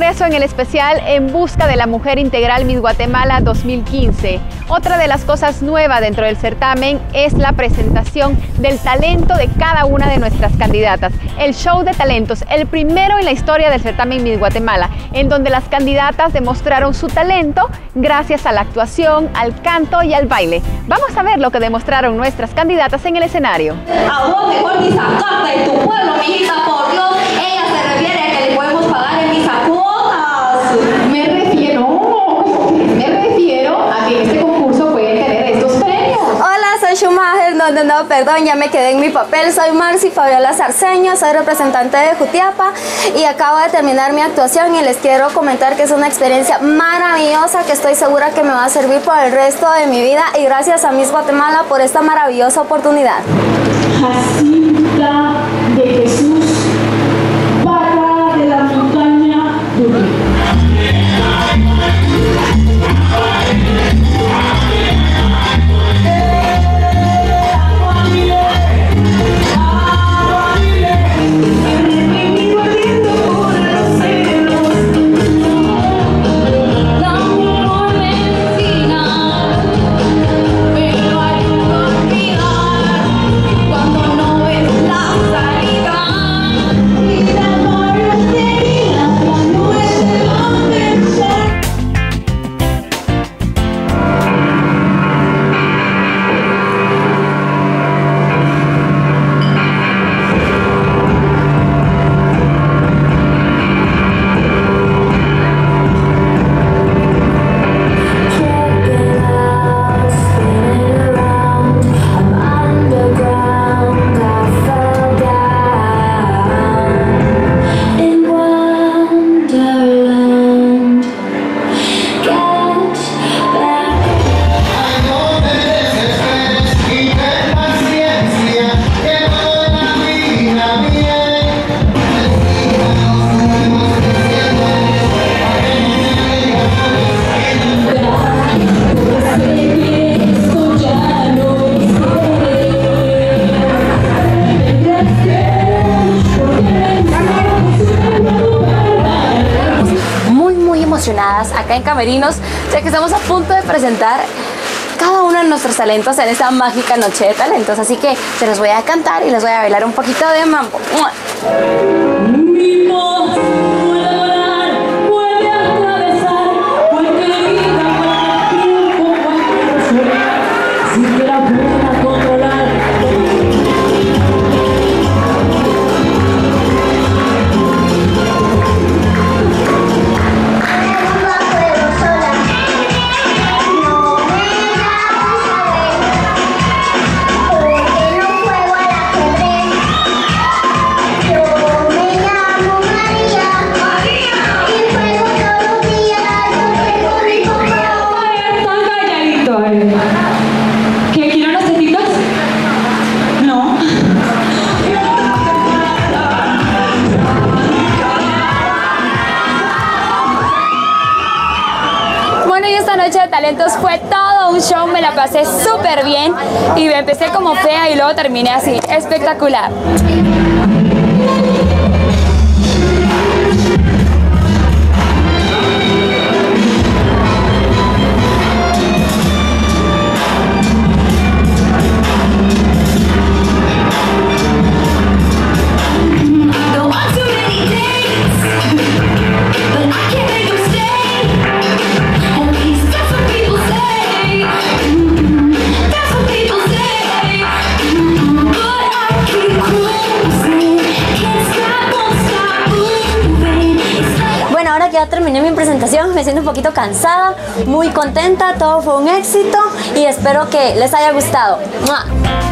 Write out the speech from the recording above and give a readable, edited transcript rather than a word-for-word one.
regreso en el especial En Busca de la Mujer Integral Miss Guatemala 2015. Otra de las cosas nuevas dentro del certamen es la presentación del talento de cada una de nuestras candidatas. El show de talentos, el primero en la historia del certamen Miss Guatemala, en donde las candidatas demostraron su talento gracias a la actuación, al canto y al baile. Vamos a ver lo que demostraron nuestras candidatas en el escenario. A vos mejor ni sacarte de tu pueblo, mijita, por Dios. Ella se refiere a que le podemos pagar en mis cuotas. Me refiero a que en este concurso pueden tener estos premios. Hola, soy Schumacher, no, perdón, ya me quedé en mi papel. Soy Marci Fabiola Sarceño, soy representante de Jutiapa y acabo de terminar mi actuación y les quiero comentar que es una experiencia maravillosa que estoy segura que me va a servir por el resto de mi vida y gracias a Miss Guatemala por esta maravillosa oportunidad. Jacinta de Jesús, Barra de la Montaña Dulce. Acá en Camerinos, ya que estamos a punto de presentar cada uno de nuestros talentos en esta mágica noche de talentos, así que se los voy a cantar y les voy a bailar un poquito de mambo. ¿Qué quieren unas tetitas? No. Bueno, y esta noche de talentos fue todo un show, me la pasé súper bien y me empecé como fea y luego terminé así, espectacular. Ya terminé mi presentación, me siento un poquito cansada, muy contenta, todo fue un éxito y espero que les haya gustado. ¡Mua!